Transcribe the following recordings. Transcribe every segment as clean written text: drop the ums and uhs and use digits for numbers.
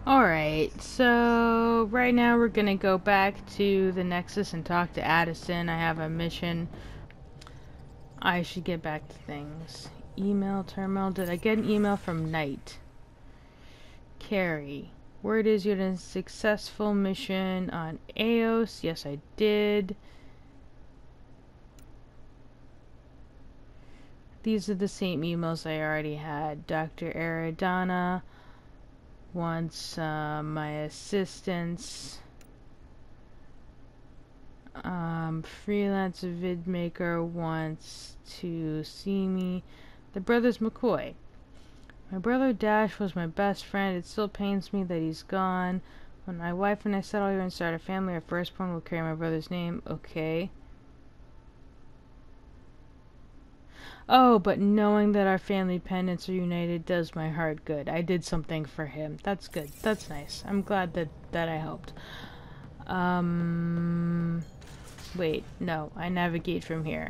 Alright, so right now we're gonna go back to the Nexus and talk to Addison. I have a mission. I should get back to things. Email terminal. Did I get an email from Knight? Carrie. Word is you had a successful mission on Eos. Yes, I did. These are the same emails I already had. Dr. Aradana wants my assistance. Freelance vidmaker wants to see me. The brothers McCoy. My brother Dash was my best friend. It still pains me that he's gone. When my wife and I settle here and start a family, our firstborn will carry my brother's name. Okay. Oh, but knowing that our family pendants are united does my heart good. I did something for him. That's good. That's nice. I'm glad that I helped. Wait, no. I navigate from here.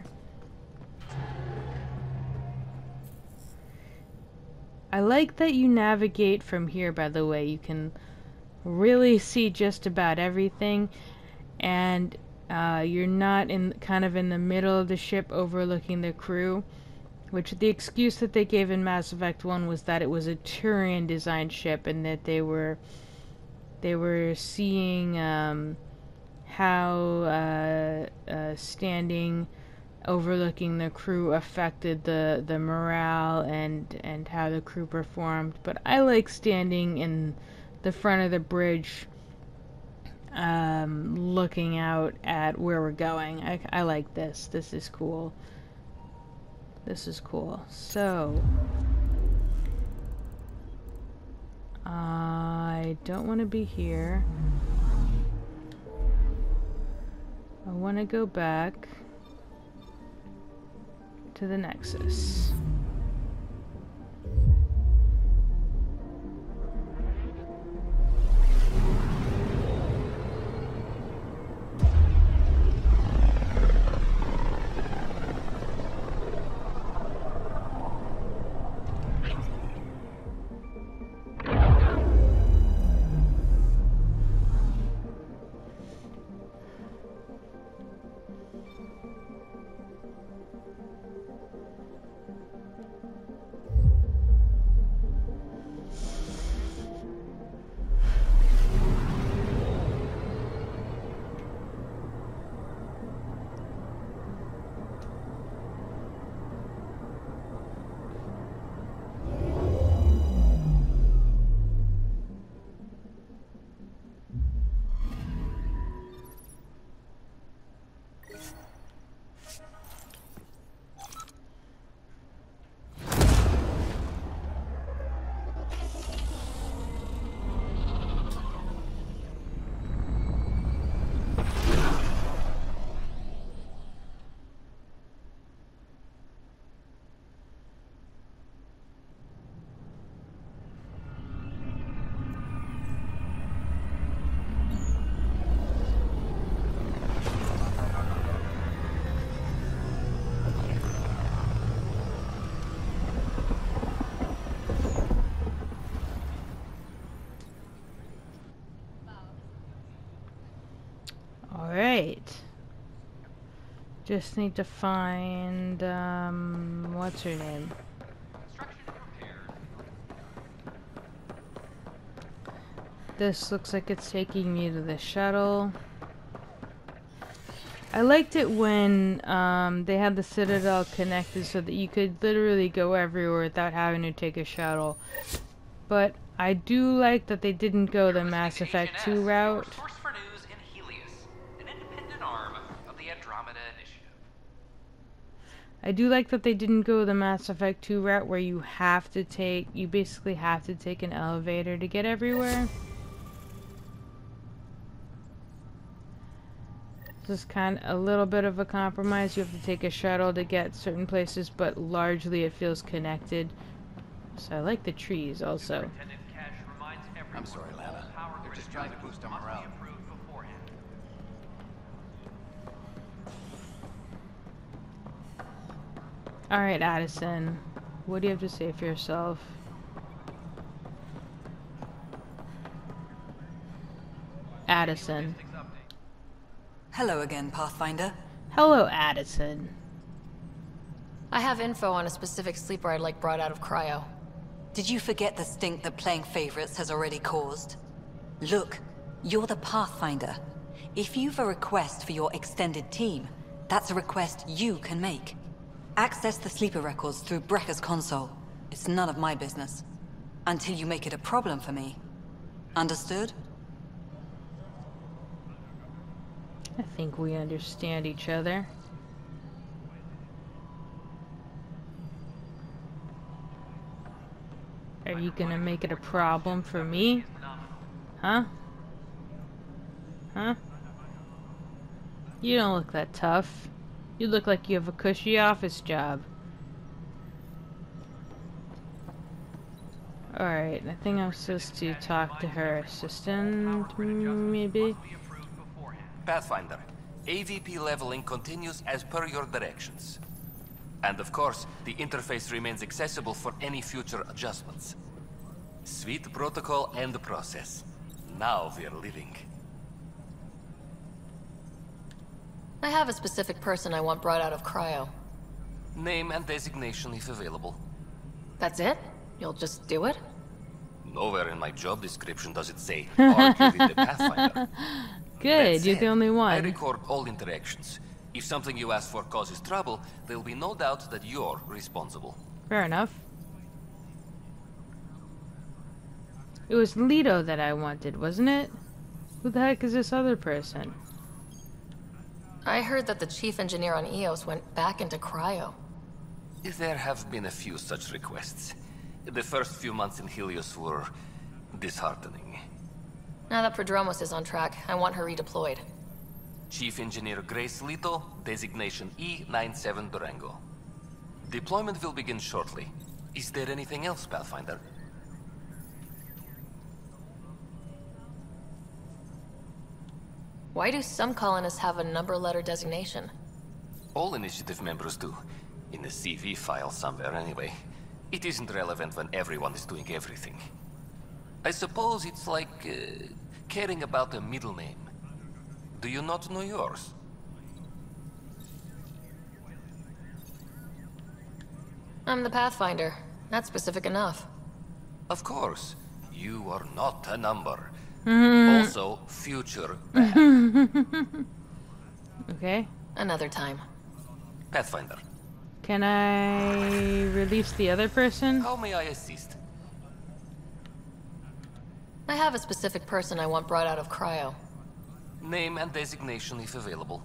I like that you navigate from here, by the way. You can really see just about everything, and you're not kind of in the middle of the ship overlooking the crew, which the excuse that they gave in Mass Effect 1 was that it was a Turian designed ship and that they were seeing how standing overlooking the crew affected the morale and how the crew performed. But I like standing in the front of the bridge, looking out at where we're going. I like this. This is cool. This is cool. So I don't want to be here. I want to go back to the Nexus. Alright. Just need to find, what's her name? This looks like it's taking me to the shuttle. I liked it when they had the Citadel connected so that you could literally go everywhere without having to take a shuttle. But I do like that they didn't go the Mass Effect 2 route. Source for news in Helios, an independent arm of the Andromeda initiative. I do like that they didn't go the Mass Effect 2 route where you basically have to take an elevator to get everywhere. This is kind of a little bit of a compromise. You have to take a shuttle to get certain places, but largely it feels connected. So I like the trees also. I'm sorry, Lana. They're just trying to boost our morale. Alright, Addison. What do you have to say for yourself? Addison. Hello again, Pathfinder. Hello, Addison. I have info on a specific sleeper I'd like brought out of cryo. Did you forget the stink that playing favorites has already caused? Look, you're the Pathfinder. If you've a request for your extended team, that's a request you can make. Access the sleeper records through Brekker's console. It's none of my business. Until you make it a problem for me. Understood? I think we understand each other. Are you gonna make it a problem for me? Huh? Huh? You don't look that tough. You look like you have a cushy office job. Alright, I think I'm supposed to talk to her assistant, maybe? Pathfinder, AVP leveling continues as per your directions. And of course, the interface remains accessible for any future adjustments. Sweet protocol and process. Now we're living. I have a specific person I want brought out of cryo. Name and designation if available. That's it? You'll just do it? Nowhere in my job description does it say, argue with the Pathfinder. Good, That you're the said, only I one. record all interactions. If something you ask for causes trouble, there'll be no doubt that you're responsible. Fair enough. It was Leto that I wanted, wasn't it? Who the heck is this other person? I heard that the chief engineer on EOS went back into cryo. There have been a few such requests. The first few months in Helios were disheartening. Now that Prodromos is on track, I want her redeployed. Chief Engineer Grace Leto, designation E97 Durango. Deployment will begin shortly. Is there anything else, Pathfinder? Why do some colonists have a number letter designation? All initiative members do. In the CV file somewhere anyway. It isn't relevant when everyone is doing everything. I suppose it's like caring about a middle name. Do you not know yours? I'm the Pathfinder. That's specific enough. Of course. You are not a number. Mm-hmm. Also, future bad. Okay. Another time. Pathfinder, Can I release the other person? how may I assist? I have a specific person I want brought out of cryo. Name and designation if available.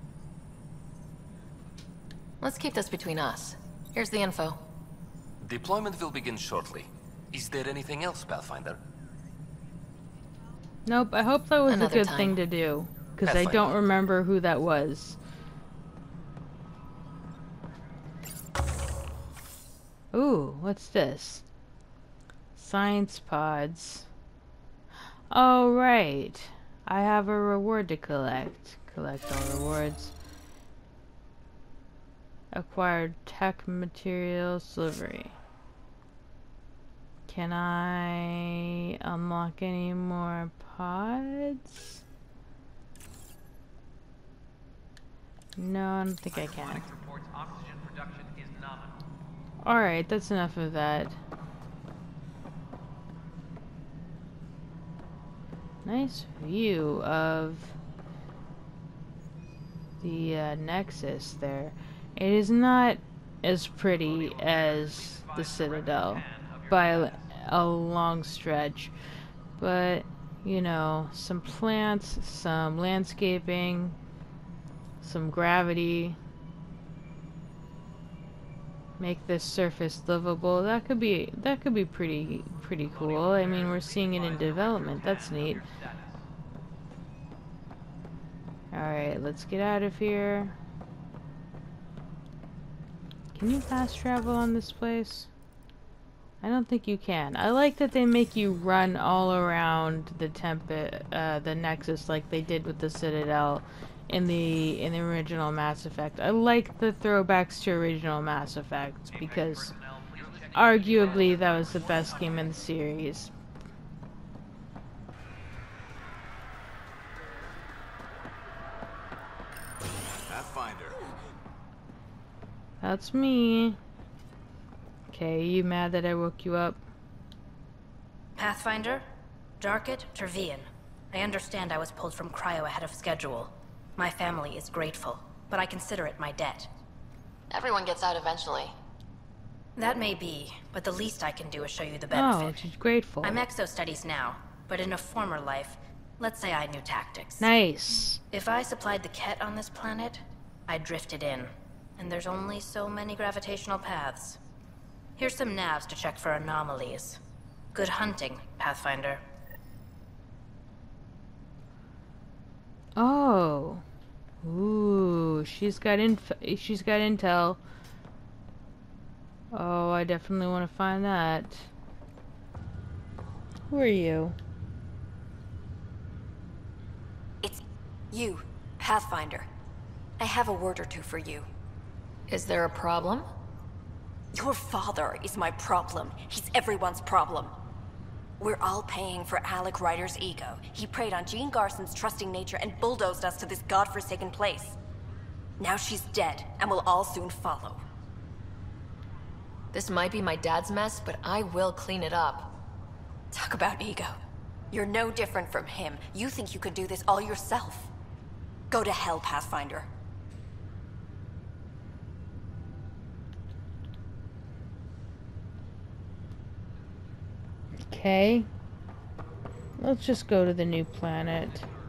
Let's keep this between us. Here's the info. Deployment will begin shortly. Is there anything else, Pathfinder? Nope, I hope that was Another a good time. thing to do. Because I Pathfinder. don't remember who that was. Ooh, what's this? Science pods. Oh, right. I have a reward to collect. Collect all rewards. Acquired tech materials delivery. Can I unlock any more pods? No, I don't think I can. Cosmonics reports oxygen production is nominal. Alright, that's enough of that. Nice view of the Nexus there. It is not as pretty as the Citadel by a long stretch, but you know, some plants, some landscaping, some gravity, make this surface livable. That could be pretty cool. I mean, we're seeing it in development. That's neat. Alright, let's get out of here. Can you fast travel on this place? I don't think you can. I like that they make you run all around the Nexus like they did with the Citadel in the original Mass Effect. I like the throwbacks to original Mass Effect because arguably that was the best game in the series. Pathfinder. That's me. Okay, you mad that I woke you up? Pathfinder? Darket Tervian. I understand I was pulled from cryo ahead of schedule. My family is grateful, but I consider it my debt. Everyone gets out eventually. That may be, but the least I can do is show you the Oh, benefit. she's grateful. I'm exo-studies now, but in a former life, let's say I knew tactics. Nice. If I supplied the Ket on this planet, I drifted in, and there's only so many gravitational paths. Here's some navs to check for anomalies. Good hunting, Pathfinder. Oh. Ooh, she's got intel. Oh, I definitely want to find that. Who are you? It's you, Pathfinder. I have a word or two for you. Is there a problem? Your father is my problem. He's everyone's problem. We're all paying for Alec Ryder's ego. He preyed on Jean Garson's trusting nature and bulldozed us to this godforsaken place. Now she's dead, and we'll all soon follow. This might be my dad's mess, but I will clean it up. Talk about ego. You're no different from him. You think you could do this all yourself. Go to hell, Pathfinder. Okay. Let's just go to the new planet.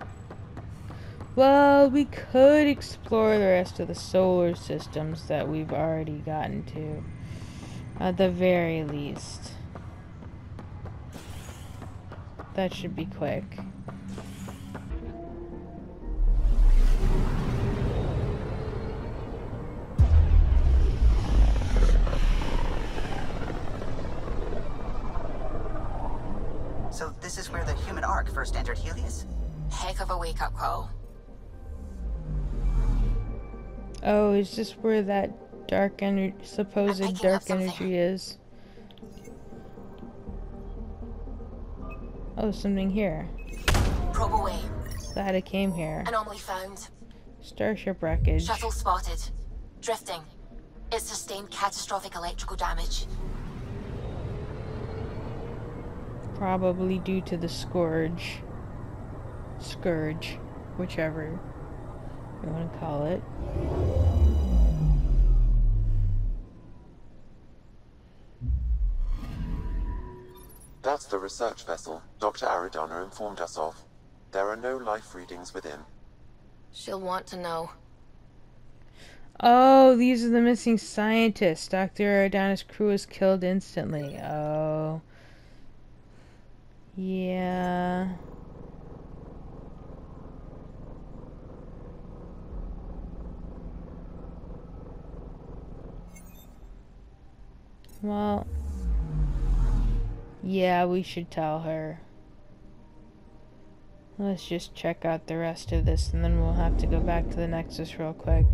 Well, we could explore the rest of the solar systems that we've already gotten to. At the very least. That should be quick. So this is where the human Ark first entered Helios? Heck of a wake-up call. Oh, is this where that supposed dark energy is? Oh, something here. Probe away. Glad I came here. Anomaly found. Starship wreckage. Shuttle spotted. Drifting. It sustained catastrophic electrical damage. Probably due to the scourge. Scourge. Whichever you want to call it. That's the research vessel Dr. Aridana informed us of. There are no life readings within. She'll want to know. Oh, these are the missing scientists. Dr. Aridana's crew was killed instantly. Oh. Yeah. Well. Yeah, we should tell her. Let's just check out the rest of this and then we'll have to go back to the Nexus real quick.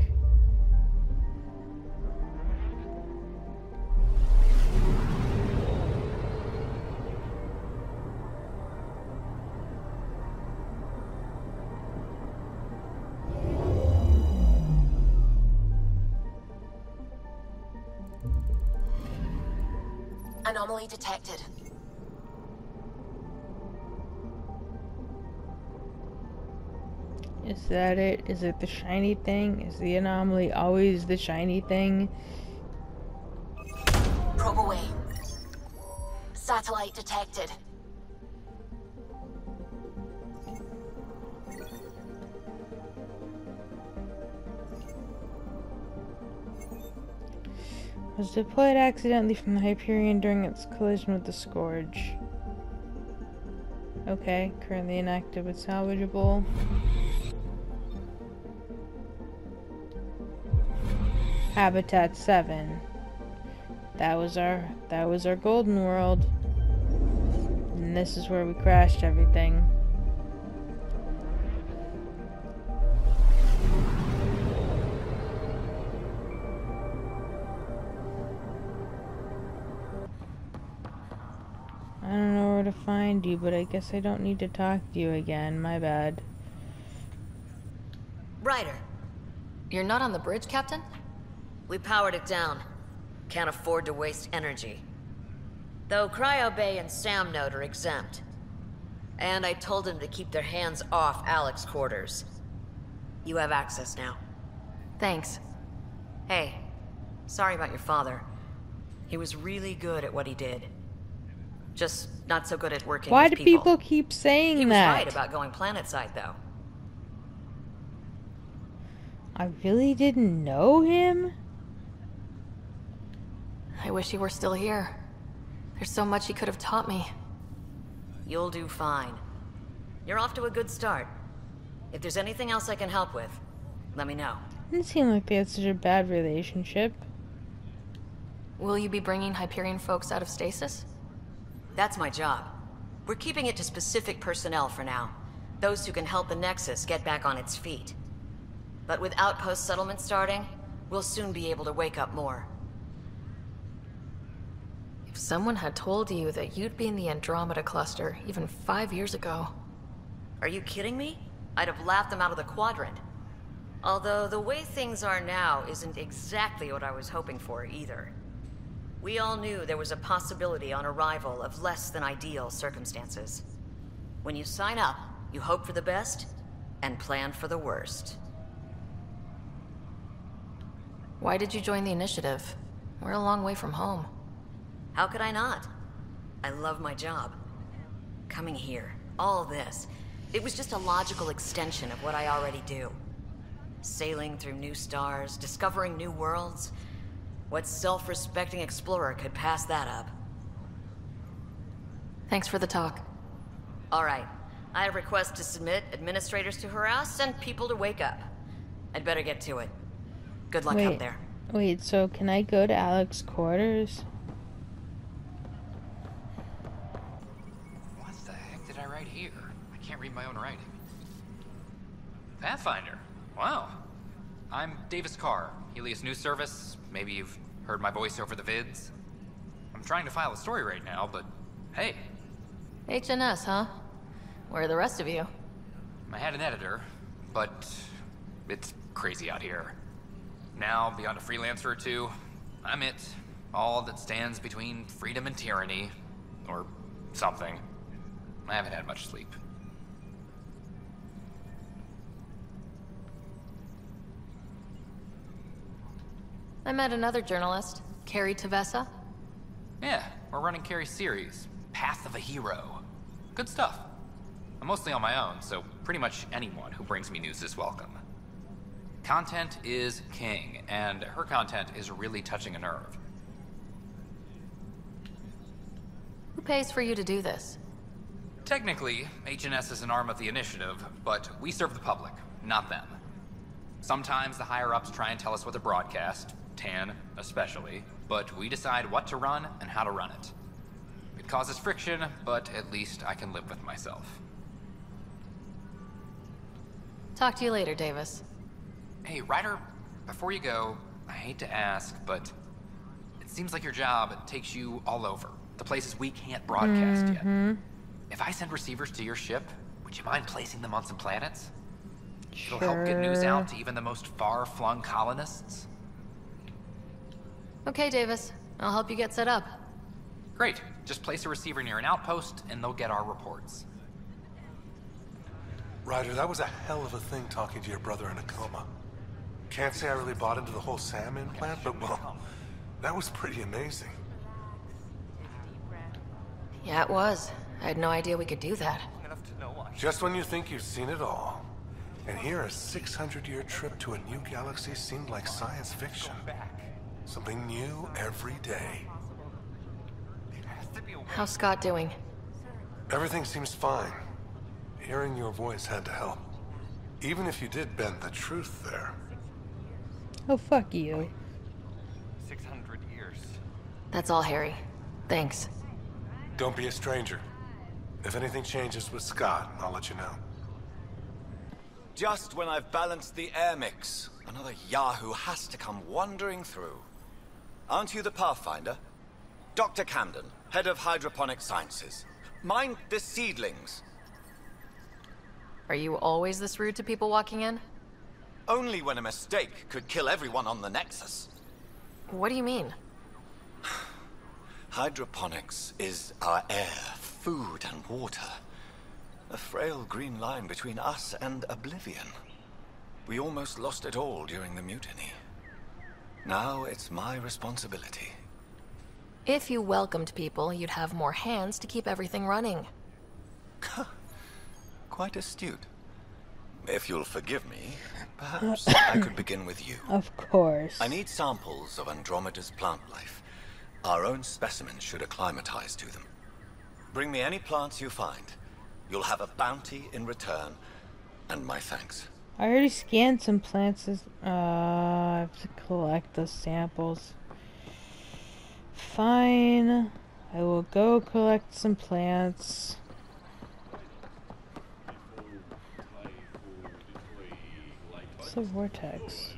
Anomaly detected. Is that it? Is it the shiny thing? Is the anomaly always the shiny thing? Probe away. Satellite detected. Was deployed accidentally from the Hyperion during its collision with the Scourge. Okay, currently inactive but salvageable. Habitat 7. That was our golden world. And this is where we crashed everything. I don't know where to find you, but I guess I don't need to talk to you again. My bad. Ryder, You're not on the bridge, Captain? We powered it down. Can't afford to waste energy. Though Cryo Bay and Sam Node are exempt. And I told them to keep their hands off Alec's quarters. You have access now. Thanks. Hey, sorry about your father. He was really good at what he did. Just not so good at working Why with do people. people keep saying He was that? right about going planetside, though. I really didn't know him? I wish he were still here. There's so much he could have taught me. You'll do fine. You're off to a good start. If there's anything else I can help with, let me know. Didn't seem like they had such a bad relationship. Will you be bringing Hyperion folks out of stasis? That's my job. We're keeping it to specific personnel for now. Those who can help the Nexus get back on its feet. But with outpost settlement starting, we'll soon be able to wake up more. If someone had told you that you'd be in the Andromeda cluster even 5 years ago... Are you kidding me? I'd have laughed them out of the quadrant. Although the way things are now isn't exactly what I was hoping for either. We all knew there was a possibility on arrival of less than ideal circumstances. When you sign up, you hope for the best and plan for the worst. Why did you join the initiative? We're a long way from home. How could I not? I love my job. Coming here, all this, it was just a logical extension of what I already do. Sailing through new stars, discovering new worlds. What self-respecting explorer could pass that up? Thanks for the talk. All right. I request to submit administrators to harass and people to wake up. I'd better get to it. Good luck out there. Wait, so can I go to Alec's quarters? What the heck did I write here? I can't read my own writing. Pathfinder. Wow. I'm Davis Carr, Helios News Service. Maybe you've heard my voice over the vids. I'm trying to file a story right now, but hey. HNS, huh? Where are the rest of you? I had an editor, but it's crazy out here. Now, beyond a freelancer or two, I'm it. All that stands between freedom and tyranny. Or something. I haven't had much sleep. I met another journalist, Carrie Tavessa. Yeah, we're running Carrie's series, Path of a Hero. Good stuff. I'm mostly on my own, so pretty much anyone who brings me news is welcome. Content is king, and her content is really touching a nerve. Who pays for you to do this? Technically, HNS is an arm of the initiative, but we serve the public, not them. Sometimes the higher-ups try and tell us what to broadcast, Tan especially, but we decide what to run and how to run it. It causes friction, but at least I can live with myself. Talk to you later, Davis. Hey, Ryder, before you go, I hate to ask, but it seems like your job takes you all over, the places we can't broadcast yet. If I send receivers to your ship, would you mind placing them on some planets? It'll help get news out to even the most far-flung colonists. Okay, Davis. I'll help you get set up. Great. Just place a receiver near an outpost, and they'll get our reports. Ryder, that was a hell of a thing talking to your brother in a coma. Can't say I really bought into the whole Sam implant, but well, that was pretty amazing. Yeah, it was. I had no idea we could do that. Just when you think you've seen it all. And here, a 600-year trip to a new galaxy seemed like science fiction. Something new every day. How's Scott doing? Everything seems fine. Hearing your voice had to help. Even if you did bend the truth there. Oh, fuck you. 600 years. That's all, Harry. Thanks. Don't be a stranger. If anything changes with Scott, I'll let you know. Just when I've balanced the air mix, another Yahoo has to come wandering through. Aren't you the Pathfinder? Dr. Camden, head of hydroponic sciences. Mind the seedlings. Are you always this rude to people walking in? Only when a mistake could kill everyone on the Nexus. What do you mean? Hydroponics is our air, food, and water. A frail green line between us and oblivion. We almost lost it all during the mutiny. Now it's my responsibility. If you welcomed people, you'd have more hands to keep everything running. Quite astute. If you'll forgive me, perhaps I could begin with you. Of course. I need samples of Andromeda's plant life. Our own specimens should acclimatize to them. Bring me any plants you find. You'll have a bounty in return, and my thanks. I already scanned some plants. I have to collect the samples. Fine. I will go collect some plants. What's the vortex?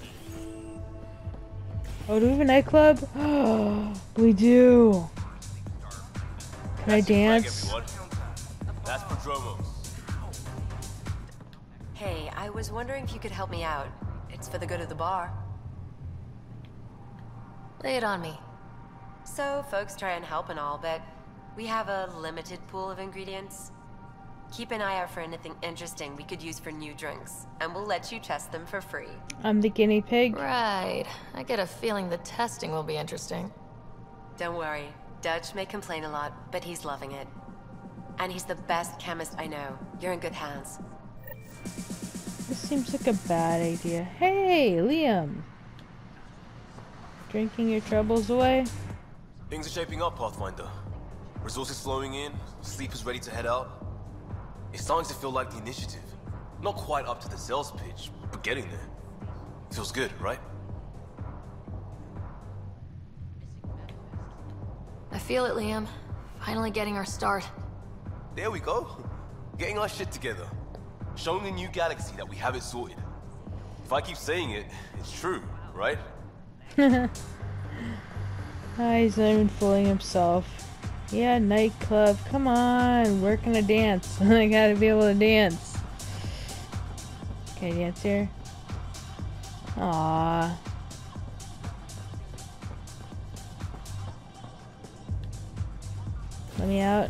Oh, do we have a nightclub? We do. Can I dance? That's Prodromos. Hey, I was wondering if you could help me out. It's for the good of the bar. Lay it on me. So, folks try and help and all, but we have a limited pool of ingredients. Keep an eye out for anything interesting we could use for new drinks, and we'll let you test them for free. I'm the guinea pig. Right. I get a feeling the testing will be interesting. Don't worry. Dutch may complain a lot, but he's loving it. And he's the best chemist I know. You're in good hands. This seems like a bad idea. Hey, Liam. Drinking your troubles away? Things are shaping up, Pathfinder. Resources flowing in, sleepers ready to head out. It's starting to feel like the initiative. Not quite up to the sales pitch, but getting there. Feels good, right? I feel it, Liam. Finally getting our start. There we go. Getting our shit together. Showing the new galaxy that we have it sorted. If I keep saying it, it's true, right? He's not even fooling himself. Yeah, nightclub. Come on, we're gonna dance. I gotta be able to dance. Can I dance here? Aww. Let me out.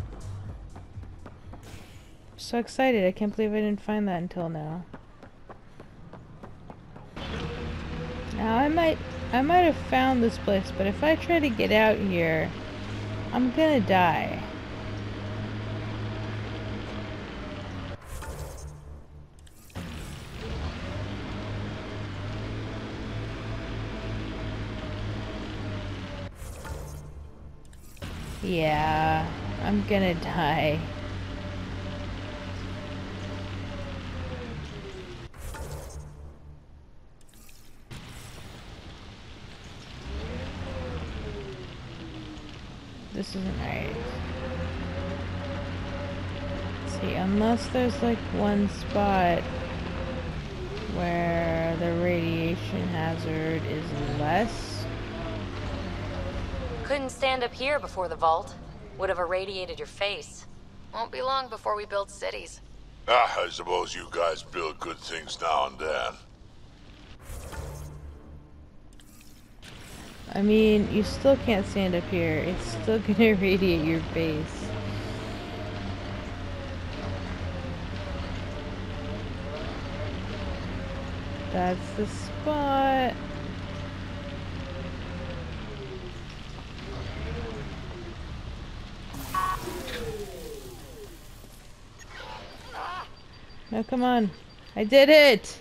I'm so excited. I can't believe I didn't find that until now. Now I might have found this place, but if I try to get out here, I'm gonna die. Yeah, I'm gonna die. This isn't right. Let's see, unless there's like one spot where the radiation hazard is less. Couldn't stand up here before the vault. Would have irradiated your face. Won't be long before we build cities. I suppose you guys build good things now and then. I mean, you still can't stand up here. It's still gonna irradiate your face. That's the spot. No, come on. I did it!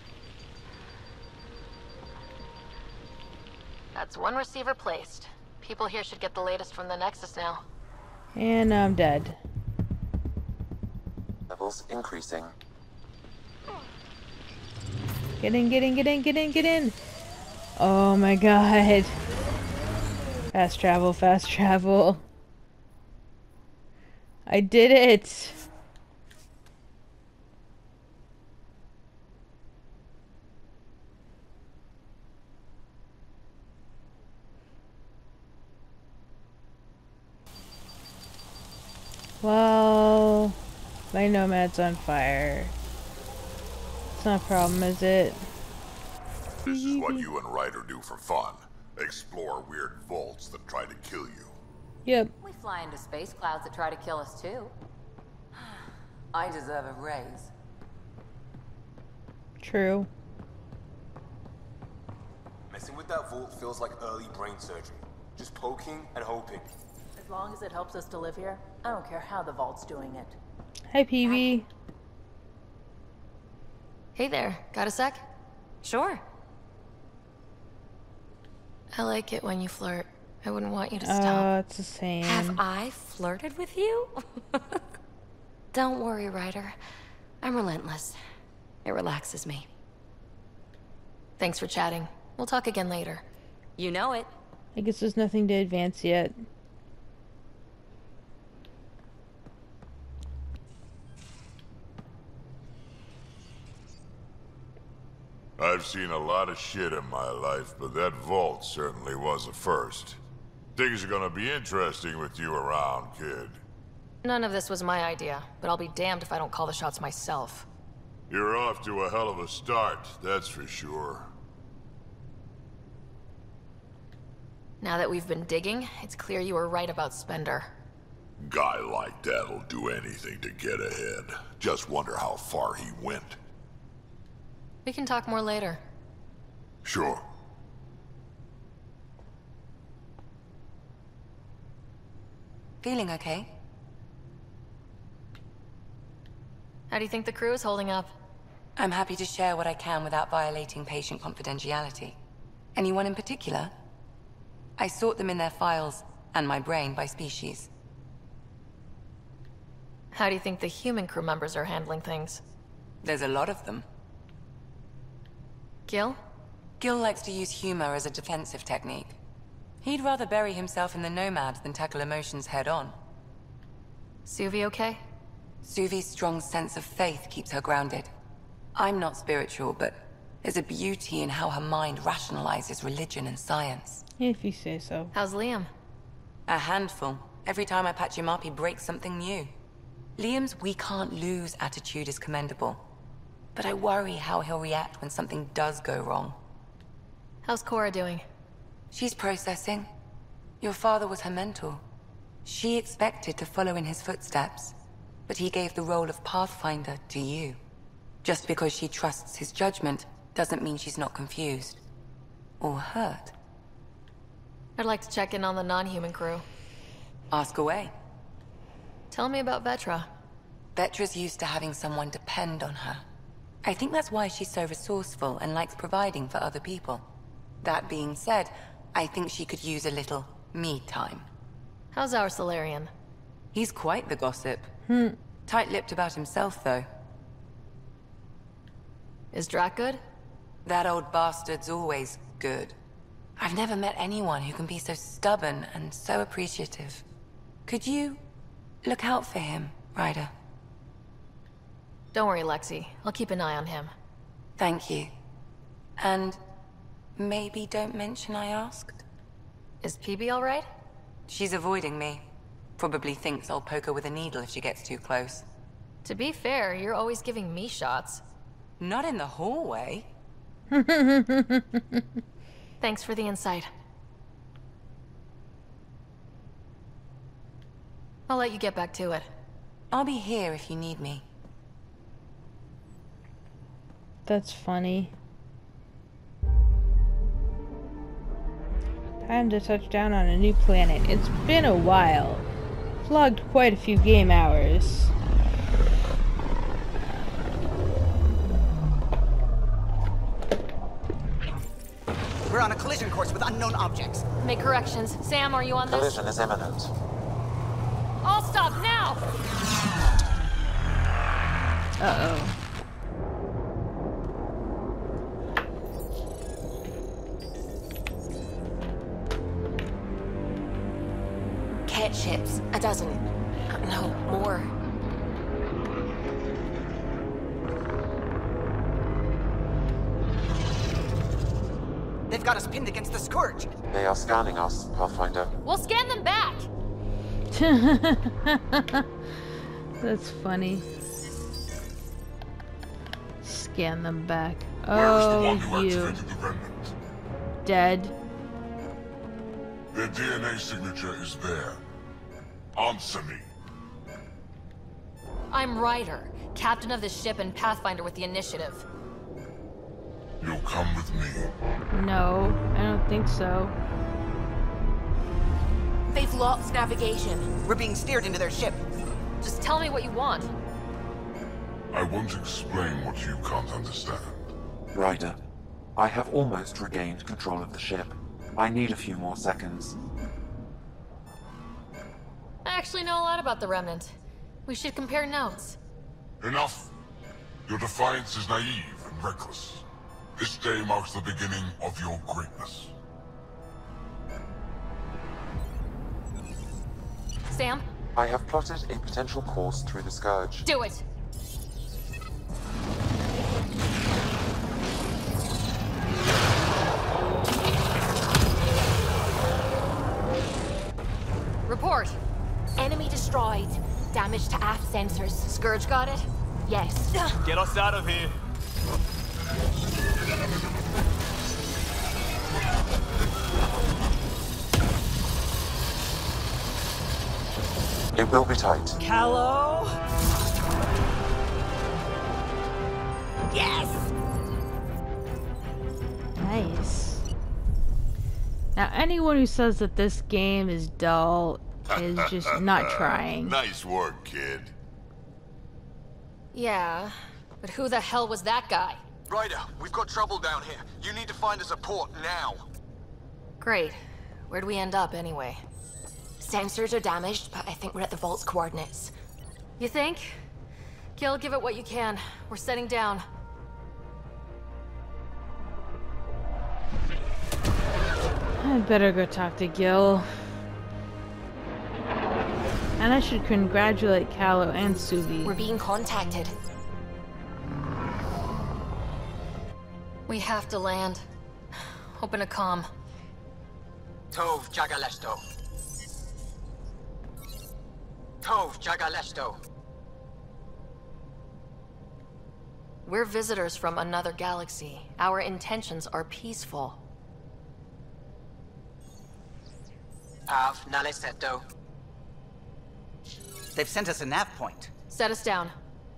That's one receiver placed. People here should get the latest from the Nexus now. And I'm dead. Levels increasing. Get in, get in, get in, get in, get in! Oh my god. Fast travel, fast travel. I did it! Well, my nomad's on fire. It's not a problem, is it? This is what you and Ryder do for fun. Explore weird vaults that try to kill you. Yep. We fly into space clouds that try to kill us too. I deserve a raise. True. Messing with that vault feels like early brain surgery. Just poking and hoping. As long as it helps us to live here, I don't care how the vault's doing it. Hi, PB. Hey there, got a sec? Sure. I like it when you flirt. I wouldn't want you to Oh, stop. it's the same. Have I flirted with you? Don't worry, Ryder. I'm relentless. It relaxes me. Thanks for chatting. We'll talk again later. You know it. I guess there's nothing to advance yet. I've seen a lot of shit in my life, but that vault certainly was a first. Things are gonna be interesting with you around, kid. None of this was my idea, but I'll be damned if I don't call the shots myself. You're off to a hell of a start, that's for sure. Now that we've been digging, it's clear you were right about Spender. Guy like that'll do anything to get ahead. Just wonder how far he went. We can talk more later. Sure. Feeling okay? How do you think the crew is holding up? I'm happy to share what I can without violating patient confidentiality. Anyone in particular? I sort them in their files, and my brain by species. How do you think the human crew members are handling things? There's a lot of them. Gil? Gil likes to use humor as a defensive technique. He'd rather bury himself in the Nomad than tackle emotions head-on. Suvi okay? Suvi's strong sense of faith keeps her grounded. I'm not spiritual, but there's a beauty in how her mind rationalizes religion and science. If you say so. How's Liam? A handful. Every time I patch him up, he breaks something new. Liam's "we can't lose" attitude is commendable. But I worry how he'll react when something does go wrong. How's Cora doing? She's processing. Your father was her mentor. She expected to follow in his footsteps, but he gave the role of Pathfinder to you. Just because she trusts his judgment doesn't mean she's not confused. Or hurt. I'd like to check in on the non-human crew. Ask away. Tell me about Vetra. Vetra's used to having someone depend on her. I think that's why she's so resourceful and likes providing for other people. That being said, I think she could use a little me time. How's our Solarian? He's quite the gossip. Tight-lipped about himself, though. Is Drac good? That old bastard's always good. I've never met anyone who can be so stubborn and so appreciative. Could you look out for him, Ryder? Don't worry, Lexi. I'll keep an eye on him. Thank you. And maybe don't mention I asked? Is PB alright? She's avoiding me. Probably thinks I'll poke her with a needle if she gets too close. To be fair, you're always giving me shots. Not in the hallway. Thanks for the insight. I'll let you get back to it. I'll be here if you need me. That's funny. Time to touch down on a new planet. It's been a while. Logged quite a few game hours. We're on a collision course with unknown objects. Make corrections. Sam, are you on this? Collision is imminent. I'll stop now! Uh-oh. Cat ships. A dozen. No, more. They've got us pinned against the Scourge. They are scanning us, Pathfinder. We'll scan them back! That's funny. scan them back. Where is the Oh, one who you. activated the remnant? Dead. Their DNA signature is there. Answer me. I'm Ryder, captain of the ship and Pathfinder with the initiative. You'll come with me. No, I don't think so. They've lost navigation. We're being steered into their ship. Just tell me what you want. I won't explain what you can't understand. Ryder, I have almost regained control of the ship. I need a few more seconds. I actually know a lot about the Remnant. We should compare notes. Enough. Your defiance is naive and reckless. This day marks the beginning of your greatness. Sam? I have plotted a potential course through the Scourge. Do it! Report! Enemy destroyed. Damage to aft sensors. Scourge got it? Yes. Get us out of here. It will be tight. Callow? Yes! Nice. Now, anyone who says that this game is dull is just not trying. Nice work, kid. Yeah, but who the hell was that guy? Ryder, we've got trouble down here. You need to find us a port now. Great. Where'd we end up anyway? Sensors are damaged, but I think we're at the vault's coordinates. You think? Gil, give it what you can. We're setting down. I better go talk to Gil. And I should congratulate Callow and Suvi. We're being contacted. We have to land. Open a comm. Tov Jagalesto. Tov Jagalesto. We're visitors from another galaxy. Our intentions are peaceful. Av Naleseto. They've sent us a nav point. Set us down.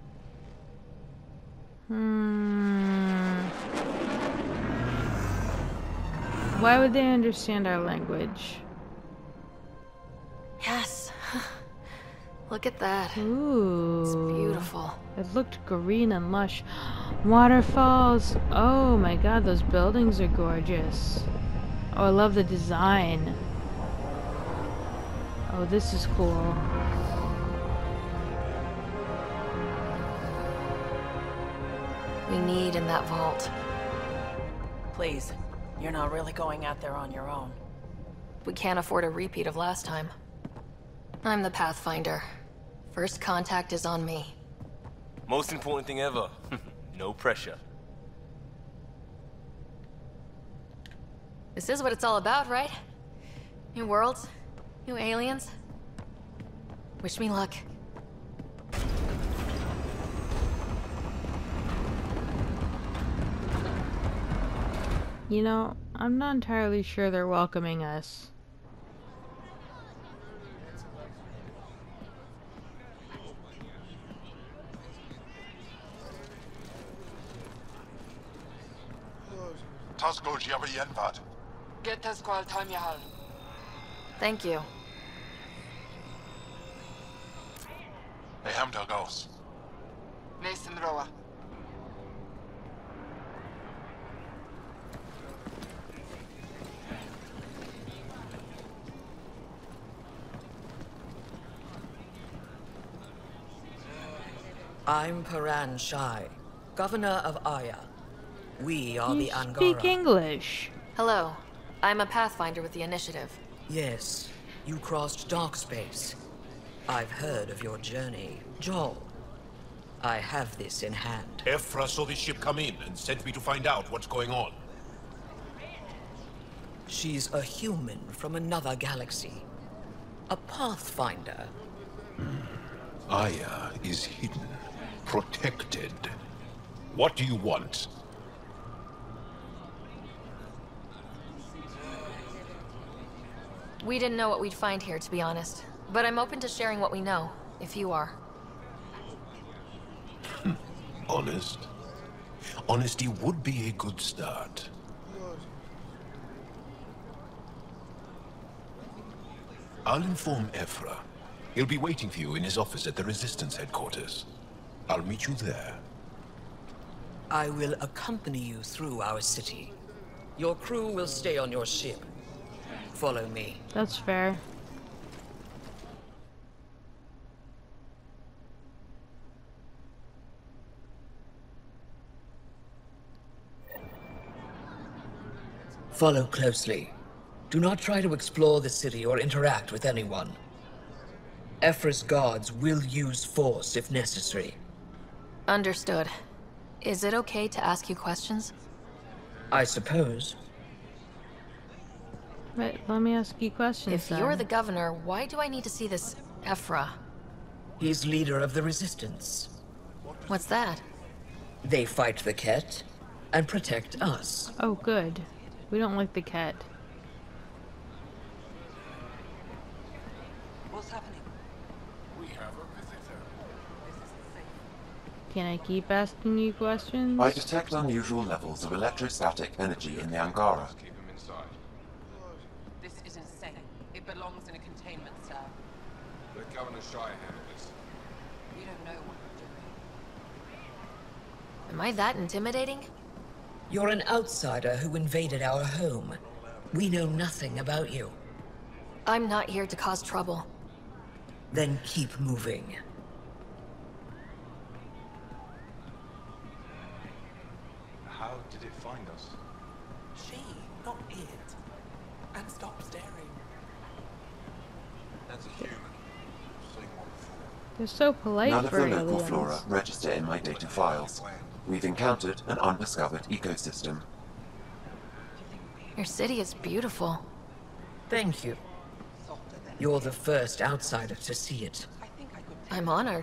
Why would they understand our language? Yes. Look at that. Ooh. It's beautiful. It looked green and lush. Waterfalls. Oh my god, those buildings are gorgeous. Oh, I love the design. Oh, this is cool. We need in that vault. Please, you're not really going out there on your own. We can't afford a repeat of last time. I'm the Pathfinder. First contact is on me. Most important thing ever. No pressure. This is what it's all about, right? New worlds? New aliens? Wish me luck. You know, I'm not entirely sure they're welcoming us. Tasko Jabba Yenvat. Get us call time Jaal. Thank you. Behemda goes. Nathan Roa. I'm Paran Shai, governor of Aya. We are the Angara. Speak English. Hello. I'm a Pathfinder with the initiative. Yes, you crossed dark space. I've heard of your journey, Jaal. I have this in hand. Ephra saw the ship come in and sent me to find out what's going on. She's a human from another galaxy. A Pathfinder. Aya is hidden, protected. What do you want? We didn't know what we'd find here, to be honest. But I'm open to sharing what we know, if you are. Honest? Honesty would be a good start. I'll inform Ephra. He'll be waiting for you in his office at the Resistance headquarters. I'll meet you there. I will accompany you through our city. Your crew will stay on your ship. Follow me. That's fair. Follow closely. Do not try to explore the city or interact with anyone. Ephra's guards will use force if necessary. Understood. Is it okay to ask you questions? I suppose. But let me ask you questions. If you're the governor, why do I need to see this Ephra? He's leader of the Resistance. What's that? They fight the Ket and protect us. Oh, good. We don't like the cat. What's happening? We have a visitor. Can I keep asking you questions? I detect unusual levels of electrostatic energy in the angara. Keep him inside. This is insane. It belongs in a containment cell. Let Governor Shire handle this. You don't know what you're doing. Am I that intimidating? You're an outsider who invaded our home. We know nothing about you. I'm not here to cause trouble. Then keep moving. How did it find us? She, not it. And stop staring. That's a human. Seen one before. They're so polite None of for the local aliens. flora register in my data files. We've encountered an undiscovered ecosystem. Your city is beautiful. Thank you. You're the first outsider to see it. I'm honored.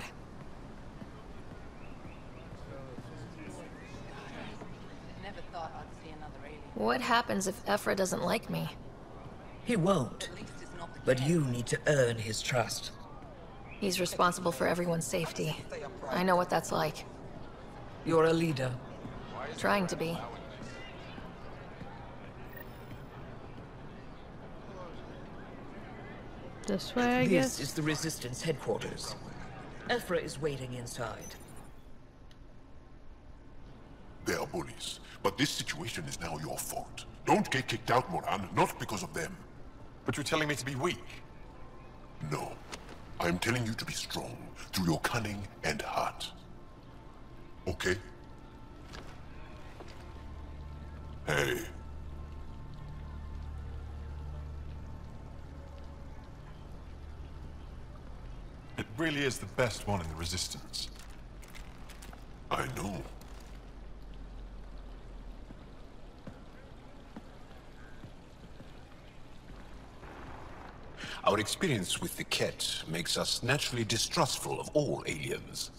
Never thought I'd see another alien. What happens if Ephra doesn't like me? He won't. But you need to earn his trust. He's responsible for everyone's safety. I know what that's like. You're a leader. Trying to be. This way, I guess? This is the Resistance headquarters. Ephra is waiting inside. They are bullies, but this situation is now your fault. Don't get kicked out, Moran, not because of them. But you're telling me to be weak? No. I'm telling you to be strong through your cunning and heart. Okay? Hey. It really is the best one in the Resistance. I know. Our experience with the Ket makes us naturally distrustful of all aliens.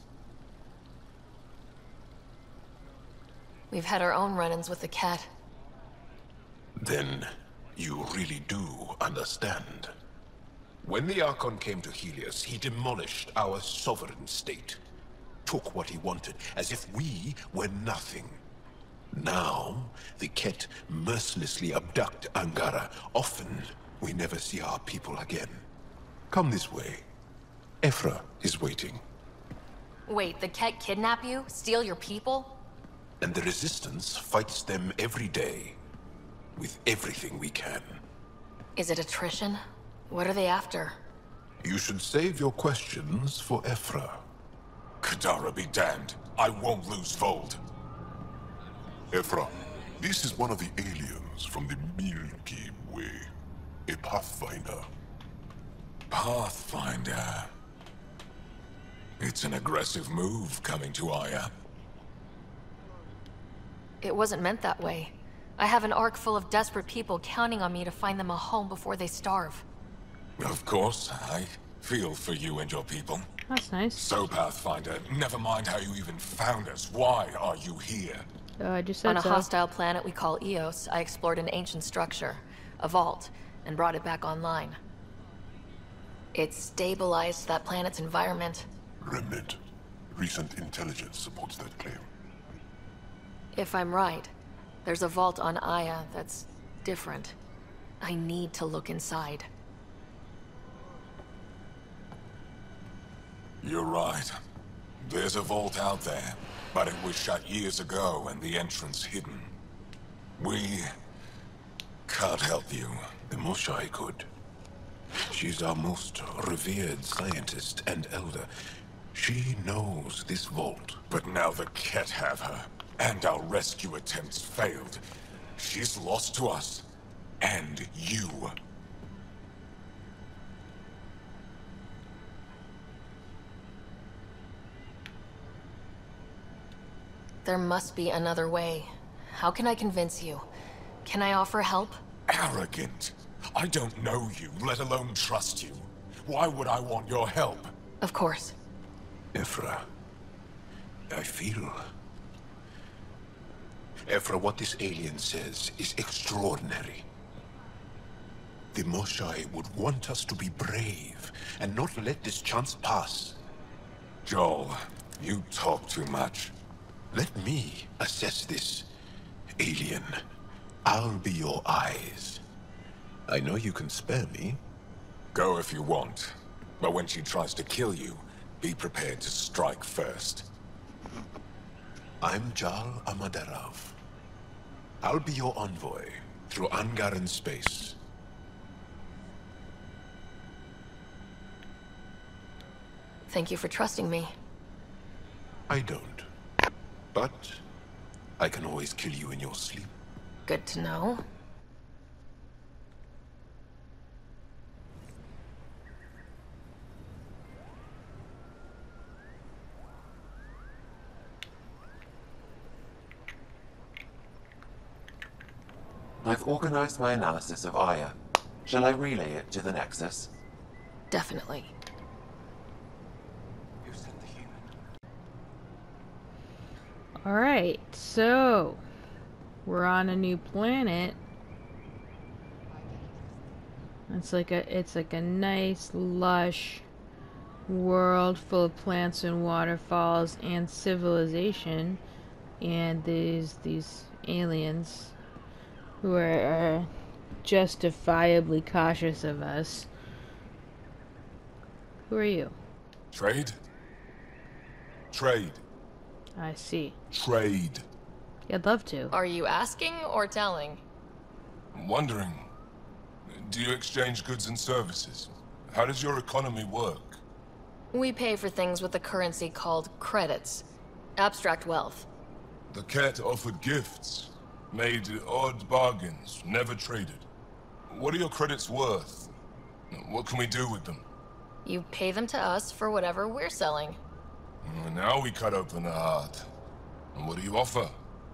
We've had our own run-ins with the cat. Then you really do understand. When the Archon came to Helios, he demolished our sovereign state. Took what he wanted, as if we were nothing. Now, the Ket mercilessly abduct Angara. Often, we never see our people again. Come this way. Ephra is waiting. Wait, the cat kidnap you? Steal your people? And the Resistance fights them every day. With everything we can. Is it attrition? What are they after? You should save your questions for Ephra. Kadara be damned. I won't lose Vold. Ephra, this is one of the aliens from the Milky Way. A Pathfinder. Pathfinder. It's an aggressive move coming to Aya. It wasn't meant that way. I have an ark full of desperate people counting on me to find them a home before they starve. Of course, I feel for you and your people. That's nice. So, Pathfinder, never mind how you even found us. Why are you here? I just On said a so. hostile planet we call Eos, I explored an ancient structure, a vault, and brought it back online. It stabilized that planet's environment. Remnant. Recent intelligence supports that claim. If I'm right, there's a vault on Aya that's different. I need to look inside. You're right. There's a vault out there, but it was shut years ago and the entrance hidden. We can't help you. The Moshai could. She's our most revered scientist and elder. She knows this vault. But now the Ket have her, and our rescue attempts failed. She's lost to us, and you. There must be another way. How can I convince you? Can I offer help? Arrogant. I don't know you, let alone trust you. Why would I want your help? Of course. Ephra, I feel... Ephra, what this alien says is extraordinary. The Moshai would want us to be brave and not let this chance pass. Jaal, you talk too much. Let me assess this, alien. I'll be your eyes. I know you can spare me. Go if you want. But when she tries to kill you, be prepared to strike first. I'm Jaal Amaderov. I'll be your envoy through Angaran space. Thank you for trusting me. I don't. But I can always kill you in your sleep. Good to know. I've organized my analysis of Aya. Shall I relay it to the Nexus? Definitely. Alright, so we're on a new planet. It's like a nice, lush world full of plants and waterfalls and civilization, and these aliens who are justifiably cautious of us. Who are you? Trade? Trade. I see. Trade. Yeah, I'd love to. Are you asking or telling? I'm wondering, do you exchange goods and services? How does your economy work? We pay for things with a currency called credits. Abstract wealth. The Ket offered gifts, made odd bargains, never traded. What are your credits worth? What can we do with them? You pay them to us for whatever we're selling. Now we cut open the heart. And what do you offer?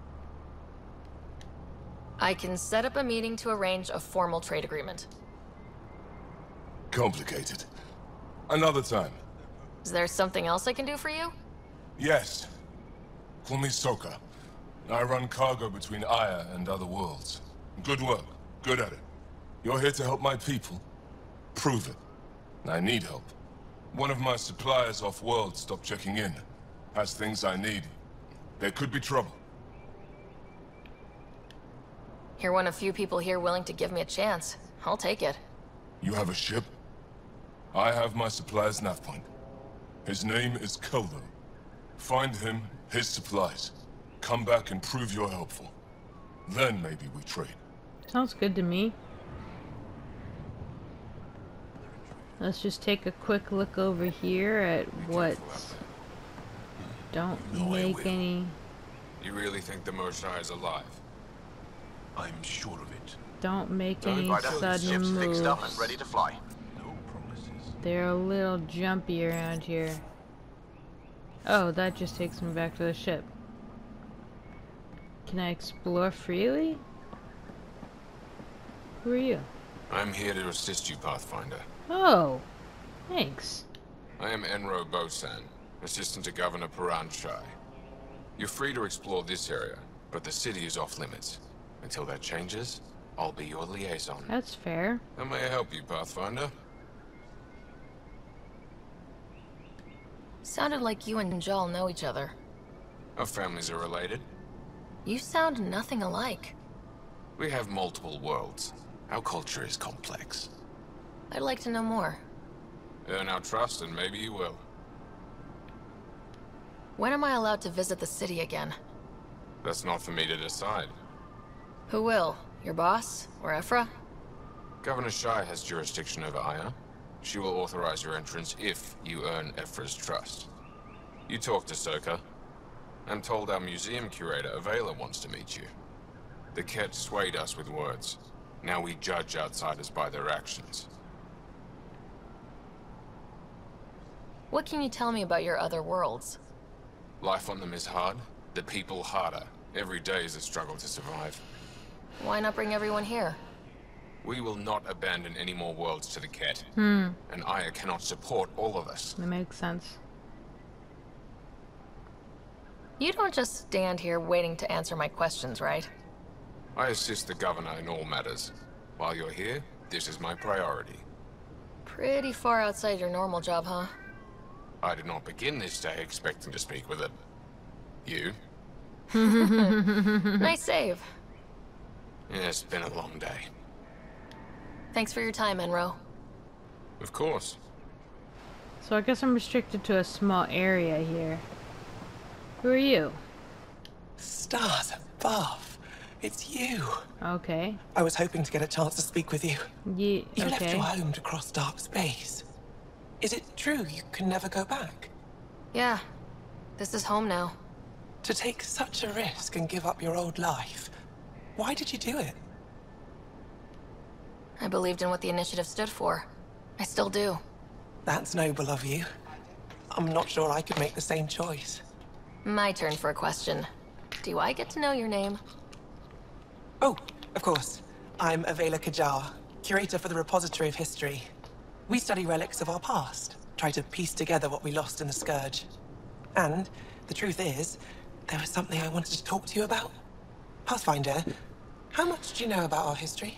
I can set up a meeting to arrange a formal trade agreement. Complicated. Another time. Is there something else I can do for you? Yes. Call me Soka. I run cargo between Aya and other worlds. Good work. Good at it. You're here to help my people. Prove it. I need help. One of my suppliers off-world stopped checking in. Has things I need. There could be trouble. You're one of few people here willing to give me a chance. I'll take it. You have a ship? I have my supplier's nav point. His name is Keldo. Find him, his supplies. Come back and prove you're helpful. Then maybe we trade. Sounds good to me. Let's just take a quick look over here at what's... Don't make any... You really think the Moshai is alive? I'm sure of it. Don't make any Rider, sudden ship's moves. fixed up and ready to fly. They're a little jumpy around here. Oh, that just takes me back to the ship. Can I explore freely? Who are you? I'm here to assist you, Pathfinder. Oh, thanks. I am Enro Bosan, assistant to Governor Paran Shai. You're free to explore this area, but the city is off limits. Until that changes, I'll be your liaison. That's fair. How may I help you, Pathfinder? Sounded like you and Jaal know each other. Our families are related. You sound nothing alike. We have multiple worlds. Our culture is complex. I'd like to know more. Earn our trust and maybe you will. When am I allowed to visit the city again? That's not for me to decide. Who will? Your boss? Or Ephra? Governor Shai has jurisdiction over Aya. She will authorize your entrance if you earn Ephra's trust. You talk to Soka. I'm told our museum curator, Avela, wants to meet you. The Ket swayed us with words. Now we judge outsiders by their actions. What can you tell me about your other worlds? Life on them is hard. The people harder. Every day is a struggle to survive. Why not bring everyone here? We will not abandon any more worlds to the Ket. Hmm. And Aya cannot support all of us. That makes sense. You don't just stand here waiting to answer my questions, right? I assist the governor in all matters. While you're here, this is my priority. Pretty far outside your normal job, huh? I did not begin this day expecting to speak with it. You? Nice save. Yeah, it's been a long day. Thanks for your time, Enro. Of course. So I guess I'm restricted to a small area here. Who are you? Stars above. It's you. Okay. I was hoping to get a chance to speak with you. You left your home to cross dark space. Is it true you can never go back? Yeah. This is home now. To take such a risk and give up your old life, why did you do it? I believed in what the initiative stood for. I still do. That's noble of you. I'm not sure I could make the same choice. My turn for a question. Do I get to know your name? Oh, of course. I'm Avela Kajar, curator for the Repository of History. We study relics of our past, try to piece together what we lost in the Scourge. And the truth is, there was something I wanted to talk to you about. Pathfinder, how much do you know about our history?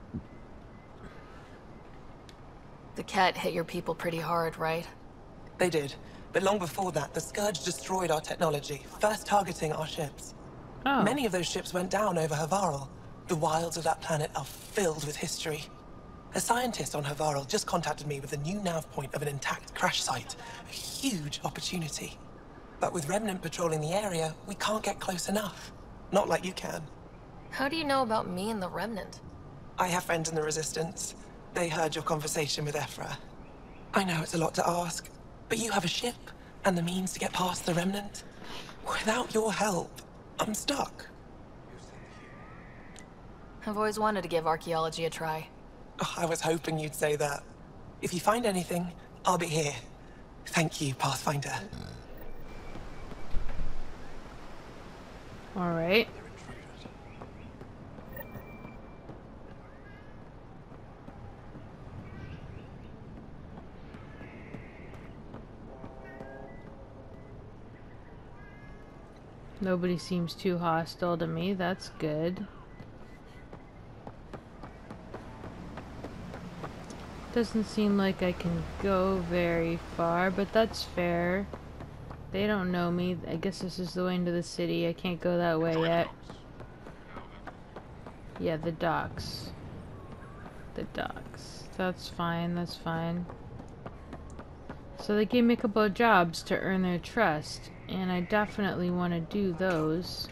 The Ket hit your people pretty hard, right? They did. But long before that, the Scourge destroyed our technology, first targeting our ships. Oh. Many of those ships went down over Havarl. The wilds of that planet are filled with history. A scientist on Havarl just contacted me with a new nav point of an intact crash site. A huge opportunity. But with Remnant patrolling the area, we can't get close enough. Not like you can. How do you know about me and the Remnant? I have friends in the Resistance. They heard your conversation with Ephra. I know it's a lot to ask, but you have a ship and the means to get past the Remnant. Without your help, I'm stuck. I've always wanted to give archaeology a try. Oh, I was hoping you'd say that. If you find anything, I'll be here. Thank you, Pathfinder. All right. Nobody seems too hostile to me. That's good. Doesn't seem like I can go very far, but that's fair. They don't know me. I guess this is the way into the city. I can't go that way yet. Yeah, the docks. The docks. That's fine, that's fine. So they gave me a couple of jobs to earn their trust, and I definitely want to do those.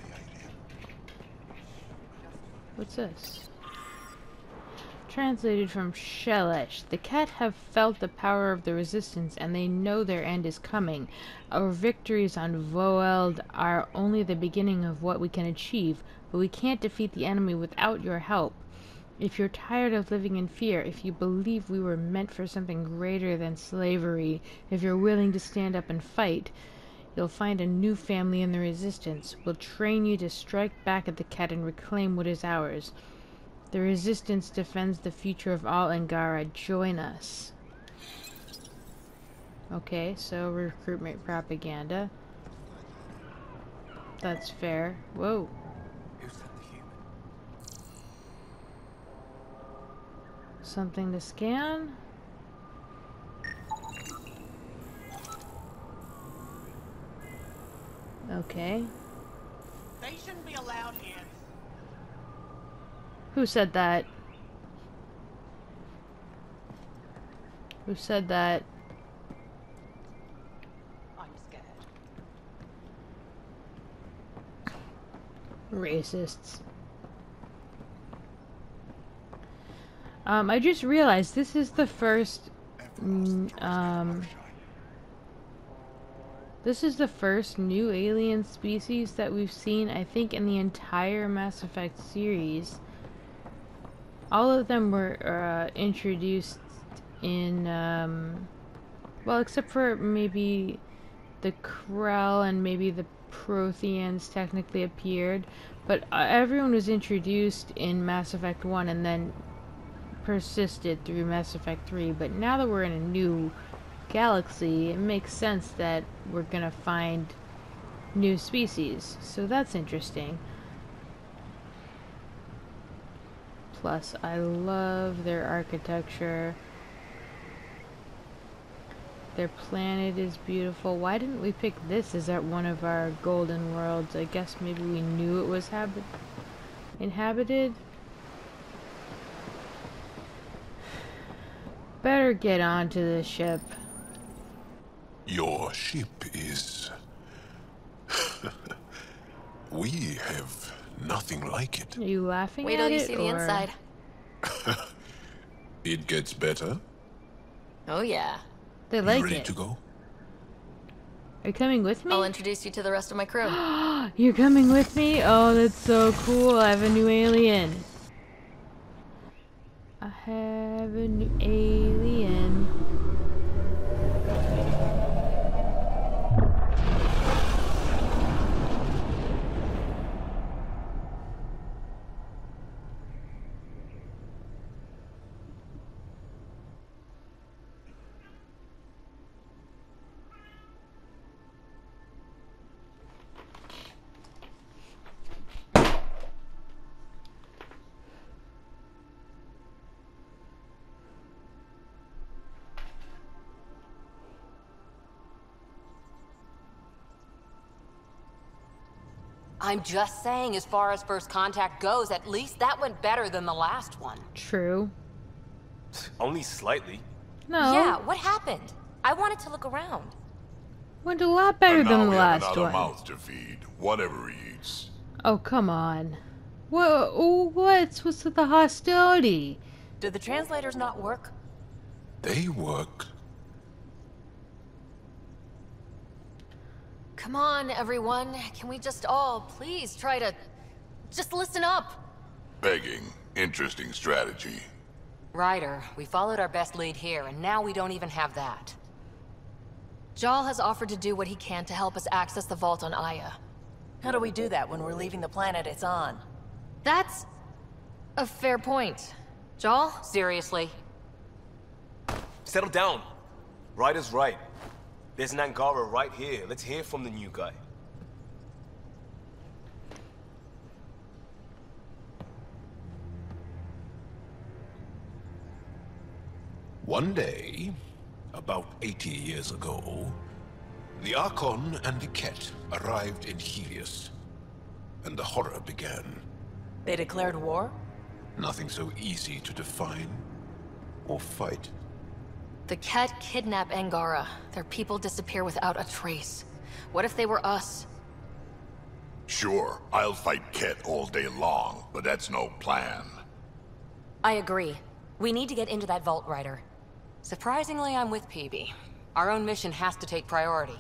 What's this? Translated from Shelesh. The Ket have felt the power of the Resistance, and they know their end is coming. Our victories on Voeld are only the beginning of what we can achieve, but we can't defeat the enemy without your help. If you're tired of living in fear, if you believe we were meant for something greater than slavery, if you're willing to stand up and fight, you'll find a new family in the Resistance. We'll train you to strike back at the Ket and reclaim what is ours. The Resistance defends the future of all Angara. Join us. Okay, so recruitment propaganda. That's fair. Whoa. Who sent the human? Something to scan? Okay. They shouldn't be allowed here. Who said that? Who said that? I'm scared. Racists. I just realized this is the first this is the first new alien species that we've seen, I think, in the entire Mass Effect series. All of them were introduced in, well, except for maybe the Krell and maybe the Protheans technically appeared, but everyone was introduced in Mass Effect 1 and then persisted through Mass Effect 3, but now that we're in a new galaxy, it makes sense that we're gonna find new species, so that's interesting. Plus, I love their architecture. Their planet is beautiful. Why didn't we pick this as one of our golden worlds? I guess maybe we knew it was inhabited. Better get onto the ship. Your ship is... We have nothing like it. Are you laughing Wait at till you it, see the or... inside. It gets better. Oh yeah. They like ready it. to go? Are you coming with me? I'll introduce you to the rest of my crew. You're coming with me? Oh, that's so cool. I have a new alien. I have a new alien. I'm just saying, as far as first contact goes, at least that went better than the last one. True. Only slightly. No. Yeah, what happened? I wanted to look around. Went a lot better And than now the we have last another one. mouth to feed, whatever he eats. Oh, come on. What's with the hostility? Do the translators not work? They work. Come on, everyone. Can we just all please try to just listen up? Begging. Interesting strategy. Ryder, we followed our best lead here, and now we don't even have that. Jaal has offered to do what he can to help us access the vault on Aya. How do we do that when we're leaving the planet it's on? That's a fair point. Jaal? Seriously? Settle down. Ryder's right. There's an angara right here. Let's hear from the new guy. One day, about 80 years ago, the Archon and the Ket arrived in Helios, and the horror began. They declared war? Nothing so easy to define or fight. The Ket kidnap Angara. Their people disappear without a trace. What if they were us? Sure, I'll fight Ket all day long, but that's no plan. I agree. We need to get into that vault, Ryder. Surprisingly, I'm with PB. Our own mission has to take priority.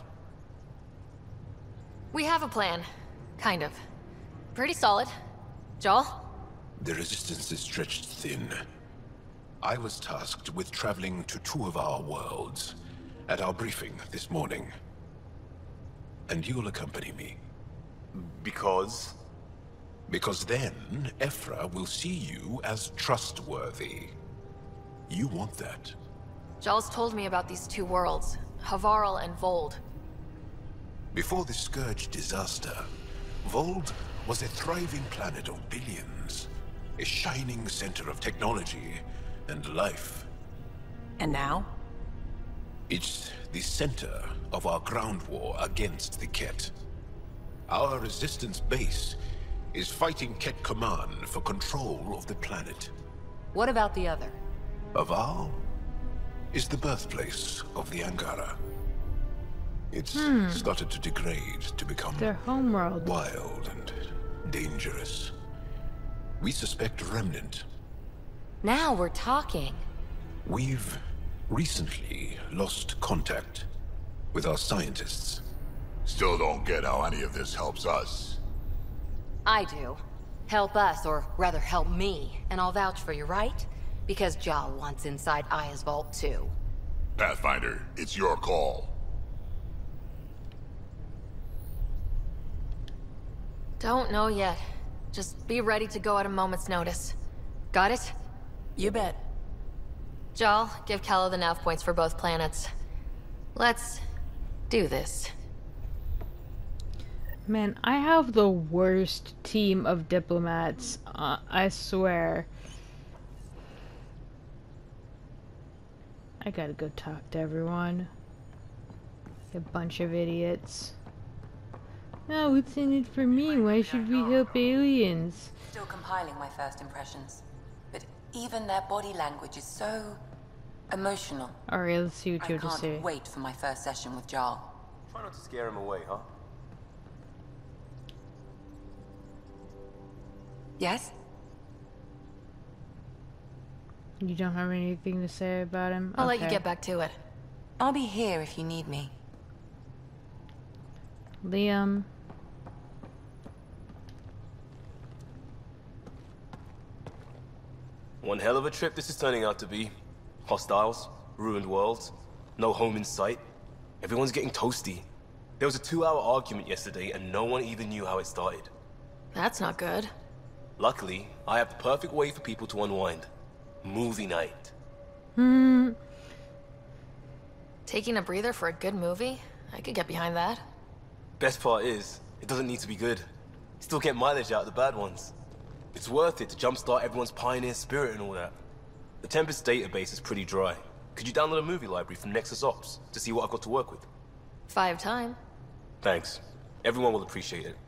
We have a plan. Kind of. Pretty solid. Jaal? The resistance is stretched thin. I was tasked with traveling to two of our worlds at our briefing this morning. And you'll accompany me. Because? Because then, Ephra will see you as trustworthy. You want that. Jaal's told me about these two worlds. Havarl and Vold. Before the Scourge disaster, Vold was a thriving planet of billions. A shining center of technology and life. And now? It's the center of our ground war against the Ket. Our resistance base is fighting Ket Command for control of the planet. What about the other? Aval is the birthplace of the Angara. It's started to degrade, to become their homeworld. Wild and dangerous. We suspect a remnant. Now we're talking. We've recently lost contact with our scientists. Still don't get how any of this helps us. I do. Help us, or rather help me, and I'll vouch for you, right? Because Jaal wants inside Aya's vault too. Pathfinder, it's your call. Don't know yet. Just be ready to go at a moment's notice. Got it? You bet. Jaal, give Kala the nav points for both planets. Let's do this. Man, I have the worst team of diplomats, I swear. I gotta go talk to everyone. A bunch of idiots. No, what's in it for me? Why should we help aliens? Still compiling my first impressions. But even their body language is so emotional. Alright, let's see what you have to say. I can't wait for my first session with Jaal. Try not to scare him away, huh? Yes? You don't have anything to say about him? I'll let you get back to it. I'll be here if you need me. Liam. One hell of a trip this is turning out to be. Hostiles, ruined worlds, no home in sight. Everyone's getting toasty. There was a 2-hour argument yesterday and no one even knew how it started. That's not good. Luckily, I have the perfect way for people to unwind. Movie night. Taking a breather for a good movie? I could get behind that. Best part is, it doesn't need to be good. Still get mileage out of the bad ones. It's worth it to jumpstart everyone's pioneer spirit and all that. The Tempest database is pretty dry. Could you download a movie library from Nexus Ops to see what I've got to work with? 5 time. Thanks. Everyone will appreciate it.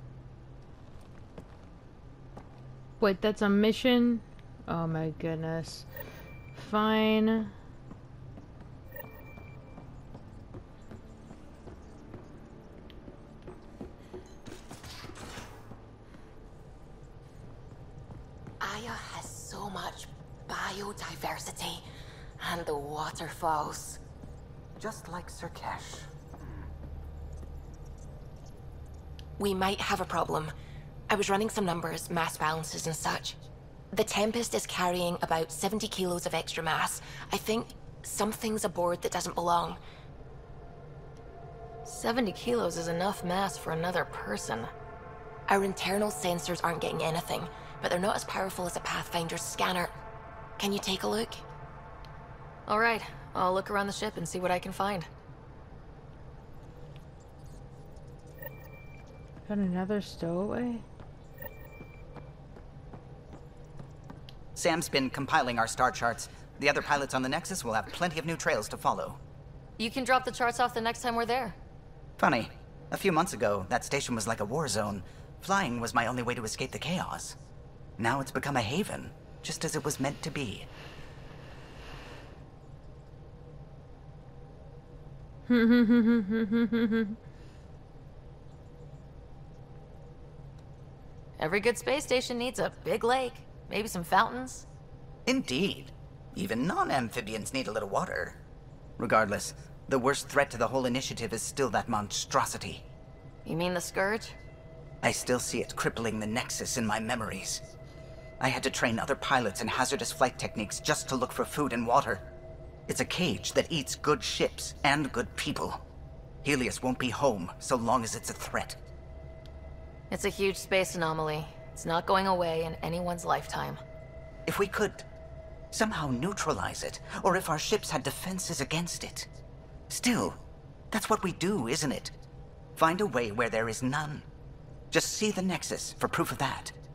Wait, that's a mission? Oh my goodness. Fine. Aya has so much biodiversity and the waterfalls. Just like Sirkesh. We might have a problem. I was running some numbers, mass balances and such. The Tempest is carrying about 70 kilos of extra mass. I think something's aboard that doesn't belong. 70 kilos is enough mass for another person. Our internal sensors aren't getting anything, but they're not as powerful as a Pathfinder's scanner. Can you take a look? Alright, I'll look around the ship and see what I can find. Got another stowaway? Sam's been compiling our star charts. The other pilots on the Nexus will have plenty of new trails to follow. You can drop the charts off the next time we're there. Funny. A few months ago, that station was like a war zone. Flying was my only way to escape the chaos. Now it's become a haven, just as it was meant to be. Every good space station needs a big lake, maybe some fountains. Indeed. Even non-amphibians need a little water. Regardless, the worst threat to the whole initiative is still that monstrosity. You mean the Scourge? I still see it crippling the Nexus in my memories. I had to train other pilots in hazardous flight techniques just to look for food and water. It's a cage that eats good ships and good people. Helios won't be home so long as it's a threat. It's a huge space anomaly. It's not going away in anyone's lifetime. If we could somehow neutralize it, or if our ships had defenses against it. Still, That's what we do, isn't it? Find a way where there is none. Just see the Nexus for proof of that.